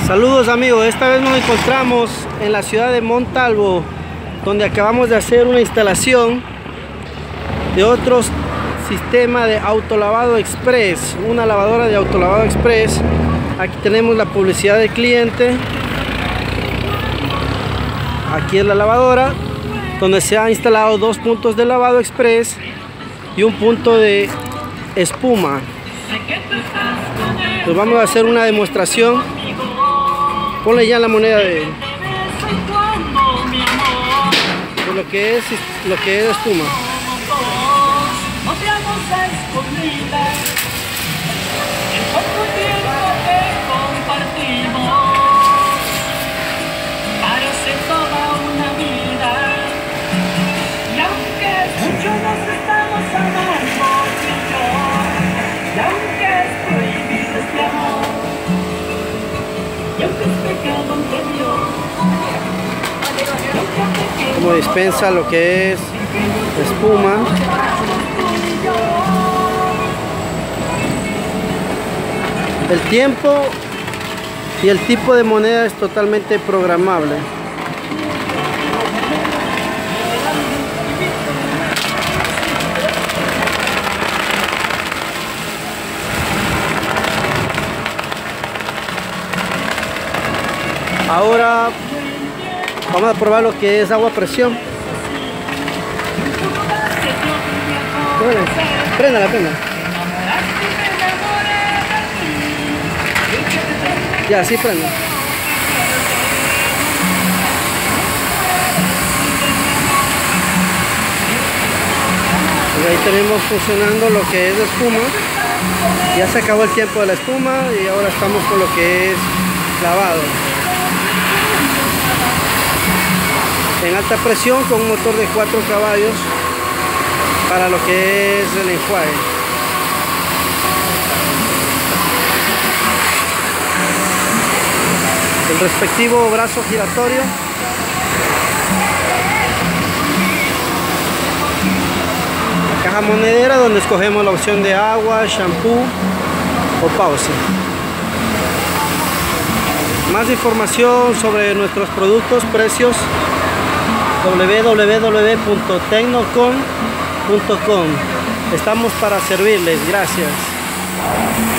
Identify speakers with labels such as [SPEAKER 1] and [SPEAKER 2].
[SPEAKER 1] Saludos amigos, esta vez nos encontramos en la ciudad de Montalvo, donde acabamos de hacer una instalación de otro sistema de autolavado express, una lavadora de autolavado express. Aquí tenemos la publicidad del cliente. Aquí es la lavadora, donde se han instalado 2 puntos de lavado express y un punto de espuma. Pues vamos a hacer una demostración. Ponle ya la moneda de lo que es espuma. Como dispensa lo que es espuma. El tiempo y el tipo de moneda es totalmente programable. Ahora vamos a probar lo que es agua a presión. Préndala. Ya, sí prende. Y ahí tenemos funcionando lo que es la espuma. Ya se acabó el tiempo de la espuma y ahora estamos con lo que es lavado. En alta presión con un motor de 4 caballos para lo que es el enjuague. El respectivo brazo giratorio. La caja monedera donde escogemos la opción de agua, shampoo o pausa. Más información sobre nuestros productos, precios, www.tecnocon.com. Estamos para servirles. Gracias.